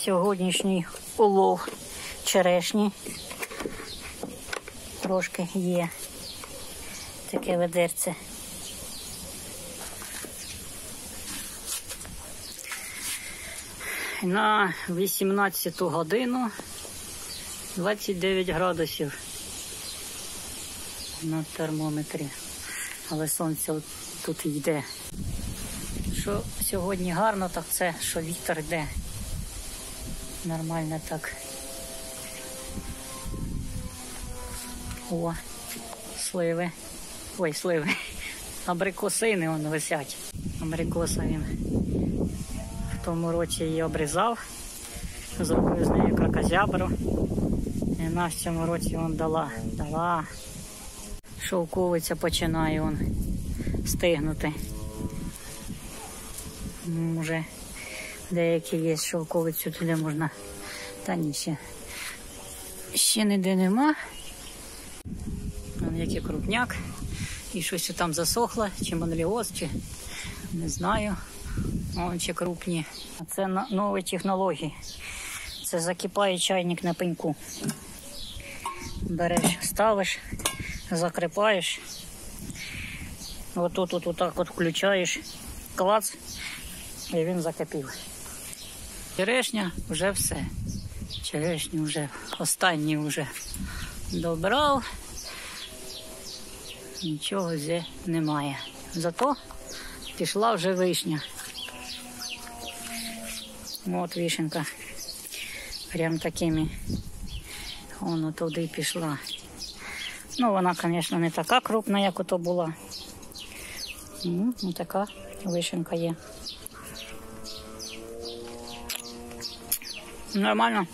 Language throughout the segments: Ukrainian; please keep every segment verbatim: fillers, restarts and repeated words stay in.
Сьогоднішній улов черешні. Трошки є таке ведерце. На вісімнадцяту годину двадцять дев'ять градусів на термометрі. Але сонце тут йде. Що сьогодні гарно, так це, що вітер йде. Нормально так. О, сливи. Ой, сливи. Абрикосини вон висять. Абрикоса він в тому році її обрізав. Зробив з нею кракозябру. І вона в цьому році вон дала. Дала. Шовковиця починає вон стигнути. Може деякі є шовковицю, туди можна. Та ні, ще. Ще ніде нема. Вон який крупняк. І щось там засохло, чи моноліоз, чи не знаю. Вон ще крупні. А це нові технології. Це закипає чайник на пеньку. Береш, ставиш, закріпаєш. Отут от, отак от включаєш, клац, і він закипів. Черешня вже все. Черешню вже останній вже добрав. Нічого вже немає. Зато пішла вже вишня. От вишенька. Прям такими. Воно туди пішла. Ну, вона, звісно, не така крупна, як ото була. Ну, така вишенька є. Нормально.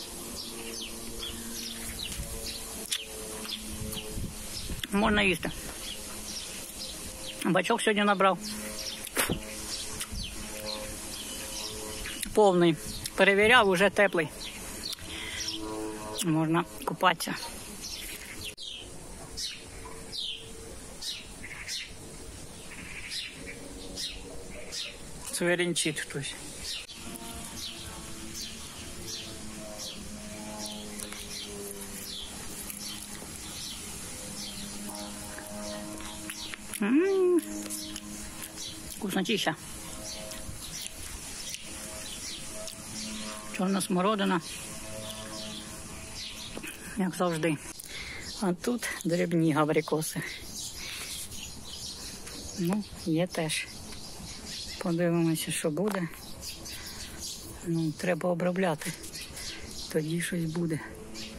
Можна їсти. Бачок сьогодні набрав. Повний. Перевіряв, уже теплий. Можна купатися. Свирінчить хтось. Ммм, вкуснотища. Чорна смородина, як завжди. А тут дрібні абрикоси. Ну, є теж. Подивимося, що буде. Ну, треба обробляти. Тоді щось буде.